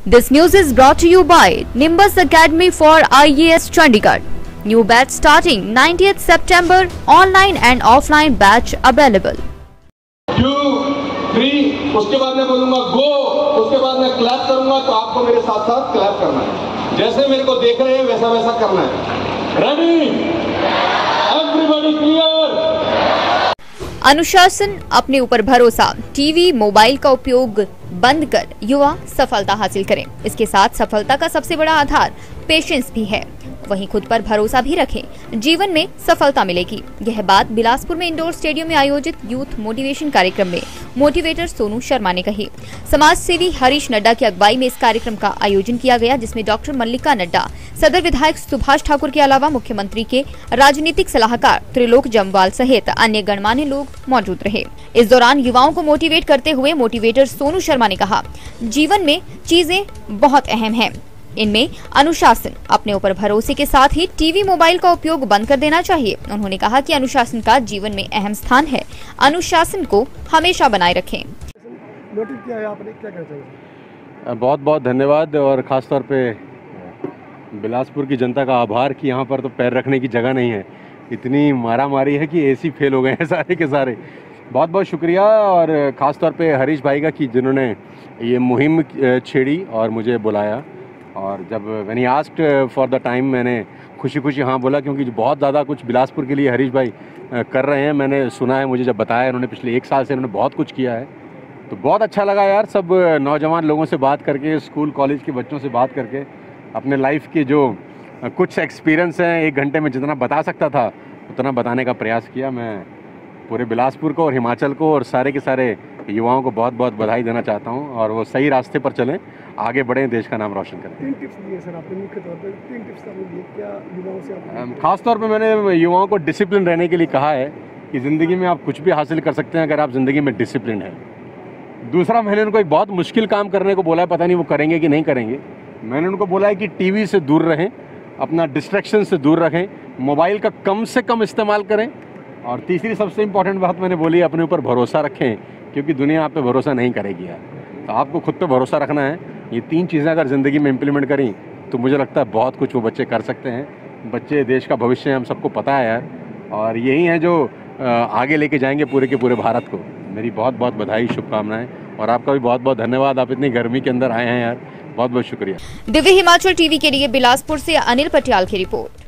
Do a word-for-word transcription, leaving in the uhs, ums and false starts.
This news is brought to you by Nimbus Academy for I A S Chandigarh. New batch starting ninetieth September. Online and offline batch available. Two, three, उसके बाद मैं बोलूंगा go, उसके बाद मैं clap करूंगा तो आपको मेरे साथ साथ क्लैप करना है। जैसे मेरे को देख रहे हैं वैसा वैसा करना है। Ready? Everybody clear? अनुशासन, अपने ऊपर भरोसा, टीवी मोबाइल का उपयोग बंद कर युवा सफलता हासिल करें। इसके साथ सफलता का सबसे बड़ा आधार पेशेंस भी है। वहीं खुद पर भरोसा भी रखें, जीवन में सफलता मिलेगी। यह बात बिलासपुर में इंडोर स्टेडियम में आयोजित यूथ मोटिवेशन कार्यक्रम में मोटिवेटर सोनू शर्मा ने कही। समाज सेवी हरीश नड्डा की अगुवाई में इस कार्यक्रम का आयोजन किया गया, जिसमें डॉक्टर मल्लिका नड्डा, सदर विधायक सुभाष ठाकुर के अलावा मुख्यमंत्री के राजनीतिक सलाहकार त्रिलोक जम्वाल सहित अन्य गणमान्य लोग मौजूद रहे। इस दौरान युवाओं को मोटिवेट करते हुए मोटिवेटर सोनू शर्मा ने कहा, जीवन में चीजें बहुत अहम हैं। इनमें अनुशासन, अपने ऊपर भरोसे के साथ ही टीवी मोबाइल का उपयोग बंद कर देना चाहिए। उन्होंने कहा कि अनुशासन का जीवन में अहम स्थान है। अनुशासन को हमेशा बनाए रखें। नोटिस किया है आपने, क्या कहना चाहिए? बहुत बहुत धन्यवाद और ख़ास तौर पे बिलासपुर की जनता का आभार कि यहाँ पर तो पैर रखने की जगह नहीं है। इतनी मारा मारी है कि एसी फेल हो गए हैं सारे के सारे। बहुत बहुत शुक्रिया और ख़ास तौर पे हरीश भाई का कि जिन्होंने ये मुहिम छेड़ी और मुझे बुलाया। और जब when he asked for the time मैंने खुशी खुशी हाँ बोला, क्योंकि बहुत ज़्यादा कुछ बिलासपुर के लिए हरीश भाई कर रहे हैं। मैंने सुना है, मुझे जब बताया उन्होंने पिछले एक साल से उन्होंने बहुत कुछ किया है, तो बहुत अच्छा लगा यार। सब नौजवान लोगों से बात करके, स्कूल कॉलेज के बच्चों से बात करके, अपने लाइफ के जो कुछ एक्सपीरियंस हैं एक घंटे में जितना बता सकता था उतना बताने का प्रयास किया। मैं पूरे बिलासपुर को और हिमाचल को और सारे के सारे युवाओं को बहुत बहुत बधाई देना चाहता हूं और वो सही रास्ते पर चलें, आगे बढ़ें, देश का नाम रोशन करें। तीन टिप्स दिए सर आपने, मुख्य तौर पर तीन टिप्स आपने दिए, क्या युवाओं से आपने? खास तौर पे मैंने युवाओं को डिसिप्लिन रहने के लिए कहा है कि ज़िंदगी में आप कुछ भी हासिल कर सकते हैं अगर आप ज़िंदगी में डिसिप्लिन है। दूसरा, मैंने उनको एक बहुत मुश्किल काम करने को बोला है, पता नहीं वो करेंगे कि नहीं करेंगे। मैंने उनको बोला है कि टीवी से दूर रहें, अपना डिस्ट्रैक्शन से दूर रखें, मोबाइल का कम से कम इस्तेमाल करें। और तीसरी सबसे इम्पॉर्टेंट बात मैंने बोली, अपने ऊपर भरोसा रखें, क्योंकि दुनिया आप पे भरोसा नहीं करेगी यार। तो आपको खुद पे भरोसा रखना है। ये तीन चीज़ें अगर ज़िंदगी में इम्प्लीमेंट करी तो मुझे लगता है बहुत कुछ वो बच्चे कर सकते हैं। बच्चे देश का भविष्य है, हम सबको पता है यार, और यही है जो आगे लेके जाएंगे पूरे के पूरे भारत को। मेरी बहुत बहुत बधाई, शुभकामनाएं और आपका भी बहुत बहुत धन्यवाद। आप इतनी गर्मी के अंदर आए हैं यार, बहुत बहुत शुक्रिया। दिव्य हिमाचल टीवी के लिए बिलासपुर से अनिल पटियाल की रिपोर्ट।